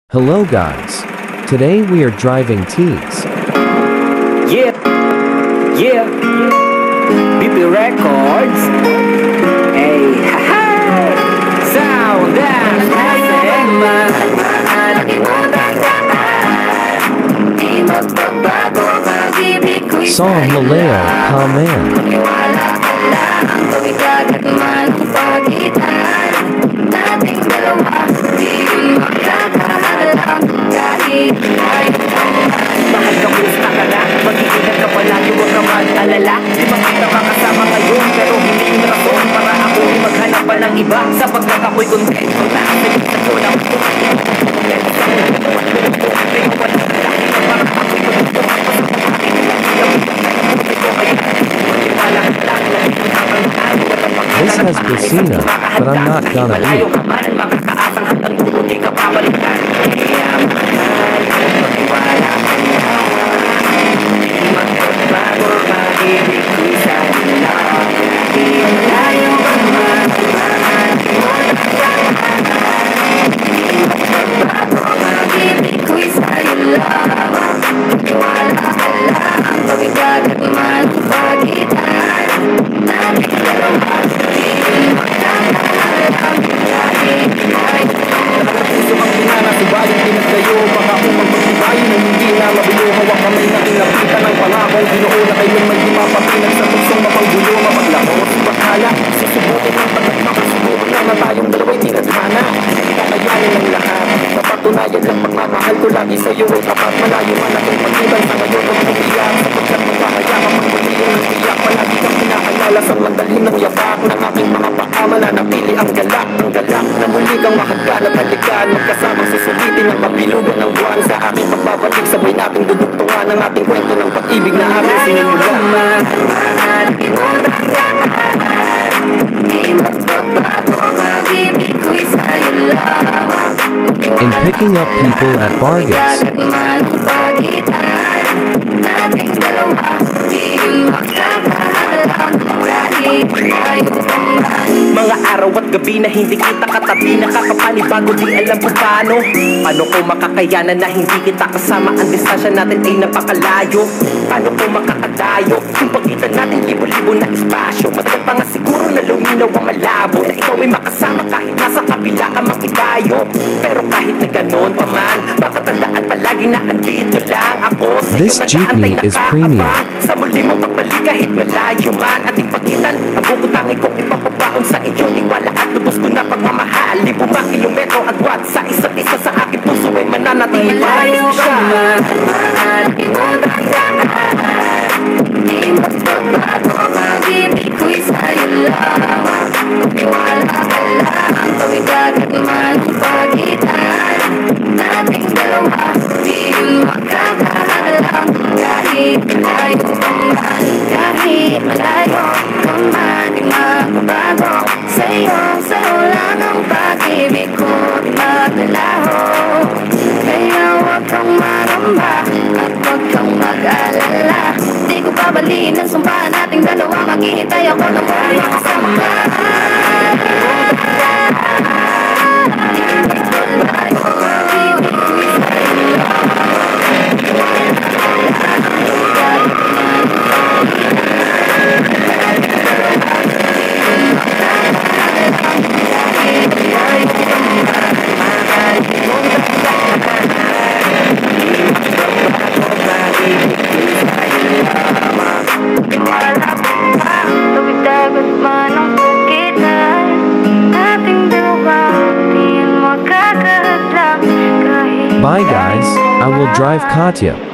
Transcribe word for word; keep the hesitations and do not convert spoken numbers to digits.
Hello guys. Today we are driving Tiese. Yeah, yeah, B P Records. Hey, haha, sound dance, Song Maleo, Kaman. Mahal ka, kumusta ka na? Mag-iingat ka palagi, huwag ka mag-alala. Di ba kita makasama ngayon, pero hindi yung rason para ako'y maghanap pa ng iba. Sapagkat ako'y kontento na pinita ko lang po. This has piscina, but I'm not gonna eat. Napatunayan lang pagmamahal ko lagi sa'yo ay tapat. Malayo man akong pag-ibang sa ngayon huwag mong iyak. Sapagkat magkakayama mang muli ang iyak. Palagi kang pinakaalala sa mandalhin ng yapak ng aking mga paa. Mananapili ang galak, ang galak na muli kang mahagkan at halikan. Magkasamang susulitin ang pabilugan ng buwan. Sa aking pagbabalik sabay nating dudugtungan ang ating kwento ng pag-ibig na aking sinimulan. In picking up people at bargains. Mga araw at gabi na hindi kita katabi, nakakapanibago di alam kung paano. Paano ko makakayanan na hindi kita kasama? Ang distansya natin ay napakalayo. Paano ko makakadayo kung pagitan natin libo-libo na espasyo? Matagal pa nga siguro na luminaw ang malabo na ikaw ay makasama kahit nasa kabila ka makibayo. Pero kahit na ganon pa man, makatandaan palagi na andito lang ako. This jeepney is premium. Sa muli mo pagbalik kahit malayo man ating pagitan, ang bukutangin kong ipapabaon sa iyo. Iwala at lubos ko na pagmamahal. Libong mga kilometro at wat sa isa't isa sa aking puso ay mananatili pa rin siya. Di magbabago ang pag-ibig ko'y sa'yo lamang. Iwala ka lang, tuwing dagat man ang pagitan nating dalawa. Di yun makakahalang kahit malayo pa man, kahit malayo pa man, di magbabago sa'yo. Sa'yo lang ang pag-ibig ko, di maglalaho. Kaya huwag kang maramba at huwag kang mag-alala. Di ko babaliin ang sumpa nating dalawa. Maghihintay ako ng mga kasama. Bye guys, I will drive Katya.